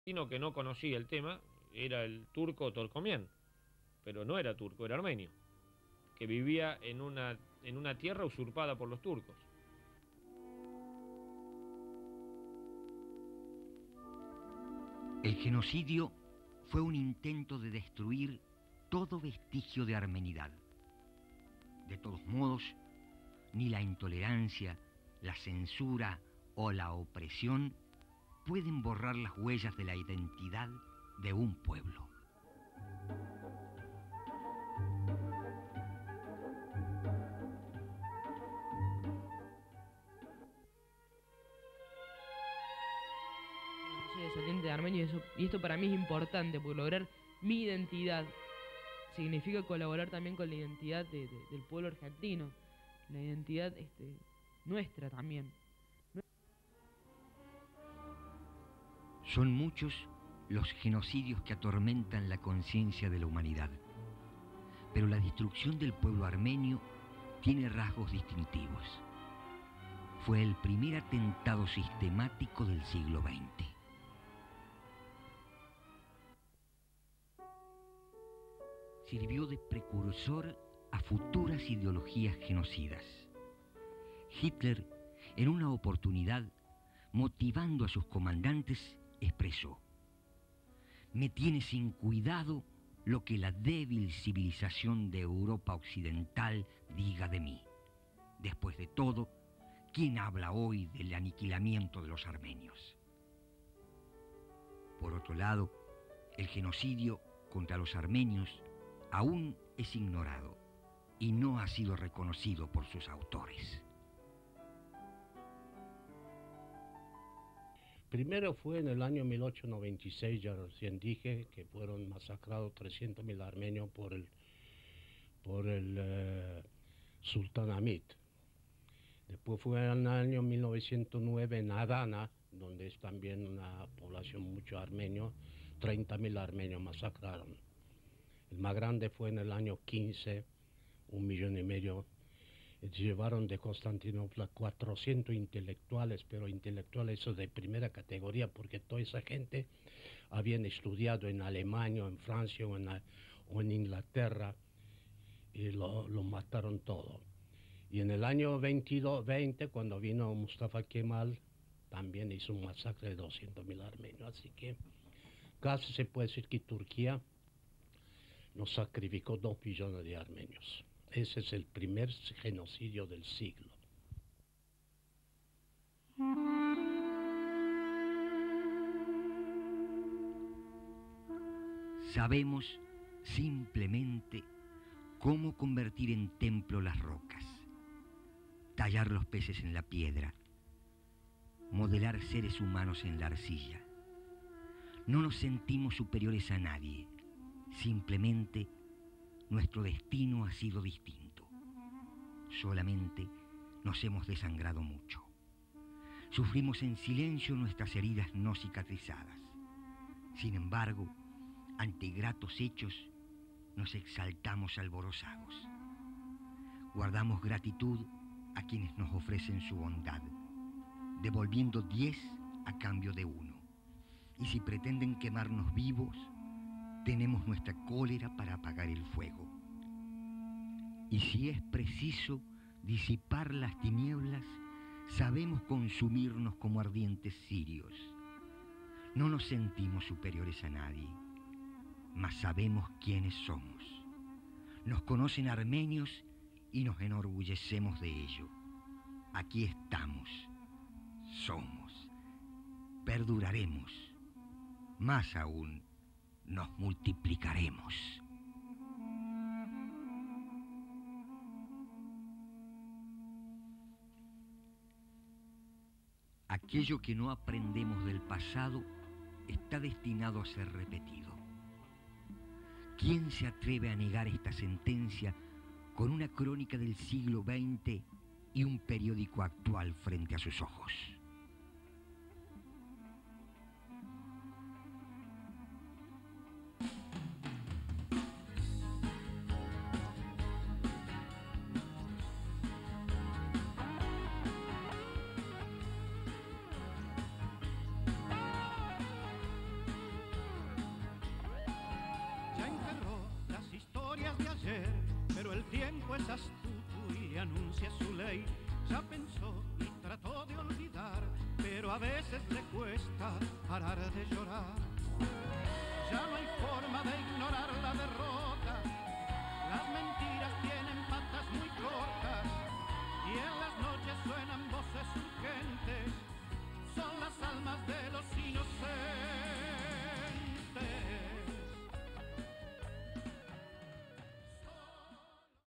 argentino que no conocía el tema era el turco Torcomián, pero no era turco, era armenio, que vivía en una tierra usurpada por los turcos. El genocidio fue un intento de destruir todo vestigio de armenidad. De todos modos, ni la intolerancia, la censura o la opresión pueden borrar las huellas de la identidad de un pueblo. Soy descendiente de armenio y esto para mí es importante, porque lograr mi identidad significa colaborar también con la identidad del pueblo argentino, la identidad nuestra también. Son muchos los genocidios que atormentan la conciencia de la humanidad, pero la destrucción del pueblo armenio tiene rasgos distintivos. Fue el primer atentado sistemático del siglo XX. Sirvió de precursor a futuras ideologías genocidas. Hitler, en una oportunidad, motivando a sus comandantes, expresó: «Me tiene sin cuidado lo que la débil civilización de Europa Occidental diga de mí. Después de todo, ¿quién habla hoy del aniquilamiento de los armenios?». Por otro lado, el genocidio contra los armenios aún es ignorado y no ha sido reconocido por sus autores. Primero fue en el año 1896, ya recién dije, que fueron masacrados 300.000 armenios por el sultán Hamid. Después fue en el año 1909 en Adana, donde es también una población mucho armenio, 30.000 armenios masacraron. El más grande fue en el año 15, 1,5 millones. Llevaron de Constantinopla 400 intelectuales, pero intelectuales de primera categoría, porque toda esa gente habían estudiado en Alemania, en Francia o en Inglaterra, y lo mataron todo. Y en el año 20, cuando vino Mustafa Kemal, también hizo un masacre de 200.000 armenios. Así que casi se puede decir que Turquía nos sacrificó 2 millones de armenios. Ese es el primer genocidio del siglo. Sabemos simplemente cómo convertir en templo las rocas, tallar los peces en la piedra, modelar seres humanos en la arcilla. No nos sentimos superiores a nadie, simplemente nuestro destino ha sido distinto. Solamente nos hemos desangrado mucho. Sufrimos en silencio nuestras heridas no cicatrizadas. Sin embargo, ante gratos hechos, nos exaltamos alborozados. Guardamos gratitud a quienes nos ofrecen su bondad, devolviendo 10 a cambio de 1. Y si pretenden quemarnos vivos, tenemos nuestra cólera para apagar el fuego. Y si es preciso disipar las tinieblas, sabemos consumirnos como ardientes cirios. No nos sentimos superiores a nadie, mas sabemos quiénes somos. Nos conocen armenios y nos enorgullecemos de ello. Aquí estamos, somos, perduraremos, más aún, nos multiplicaremos. Aquello que no aprendemos del pasado está destinado a ser repetido. ¿Quién se atreve a negar esta sentencia con una crónica del siglo XX y un periódico actual frente a sus ojos? Pero el tiempo es astuto y anuncia su ley. Ya pensó y trató de olvidar, pero a veces le cuesta parar de llorar. Ya no hay forma de ignorar